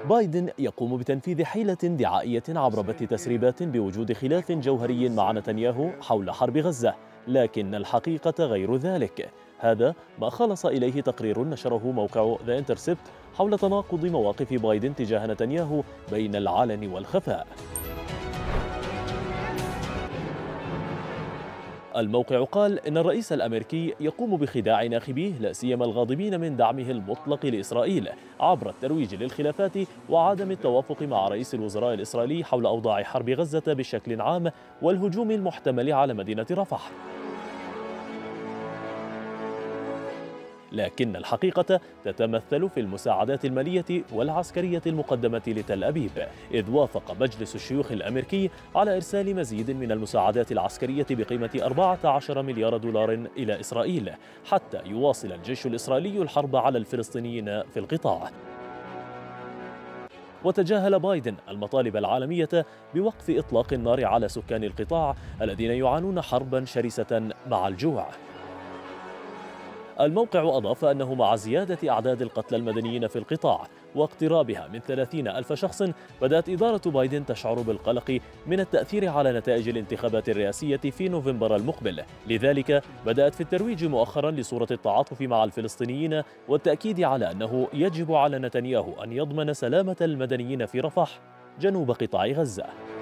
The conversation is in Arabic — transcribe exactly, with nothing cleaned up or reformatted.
بايدن يقوم بتنفيذ حيلة دعائية عبر بث تسريبات بوجود خلاف جوهري مع نتنياهو حول حرب غزة، لكن الحقيقة غير ذلك. هذا ما خلص إليه تقرير نشره موقع ذا انترسبت حول تناقض مواقف بايدن تجاه نتنياهو بين العلن والخفاء. الموقع قال إن الرئيس الأمريكي يقوم بخداع ناخبيه لا سيما الغاضبين من دعمه المطلق لإسرائيل عبر الترويج للخلافات وعدم التوافق مع رئيس الوزراء الإسرائيلي حول أوضاع حرب غزة بشكل عام والهجوم المحتمل على مدينة رفح. لكن الحقيقة تتمثل في المساعدات المالية والعسكرية المقدمة لتل أبيب، إذ وافق مجلس الشيوخ الأمريكي على إرسال مزيد من المساعدات العسكرية بقيمة أربعة عشر مليار دولار إلى إسرائيل حتى يواصل الجيش الإسرائيلي الحرب على الفلسطينيين في القطاع. وتجاهل بايدن المطالب العالمية بوقف إطلاق النار على سكان القطاع الذين يعانون حربا شرسة مع الجوع. الموقع أضاف أنه مع زيادة أعداد القتلى المدنيين في القطاع واقترابها من ثلاثين ألف شخص، بدأت إدارة بايدن تشعر بالقلق من التأثير على نتائج الانتخابات الرئاسية في نوفمبر المقبل. لذلك بدأت في الترويج مؤخرا لصورة التعاطف مع الفلسطينيين والتأكيد على أنه يجب على نتنياهو أن يضمن سلامة المدنيين في رفح جنوب قطاع غزة.